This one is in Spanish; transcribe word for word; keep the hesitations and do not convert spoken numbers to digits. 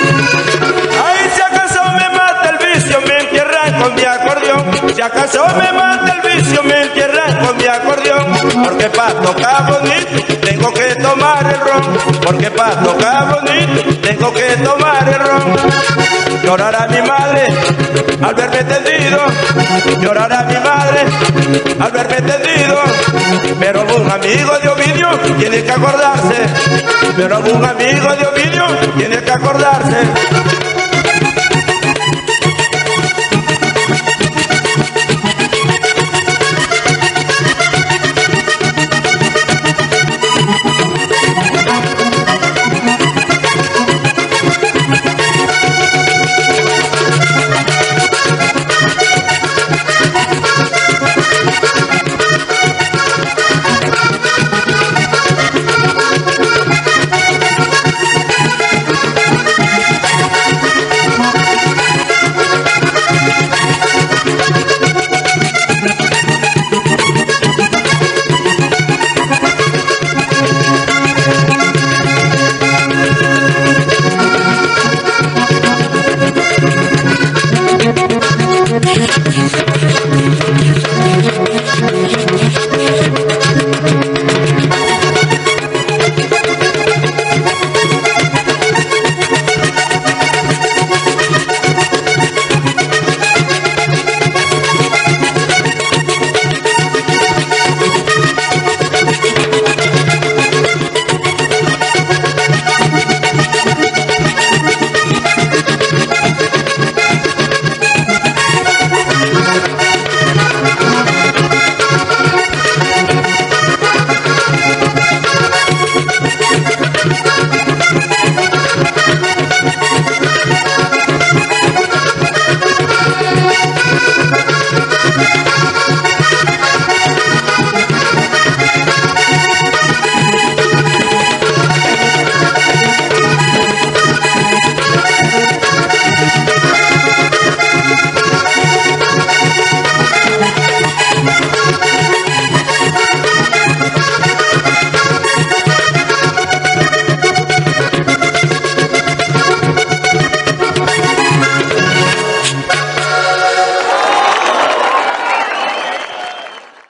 Ay, si acaso me mata el vicio, me entierran con mi acordeón. Si acaso me mata el vicio, me entierran con mi acordeón. Porque pa' tocar bonito tengo que tomar el ron. Porque pa' tocar bonito tengo que tomar el ron. Llorará mi madre al verme tendido, llorará mi madre al verme tendido. Pero un amigo de Ovidio tiene que acordarse, pero un amigo de Ovidio tiene que acordarse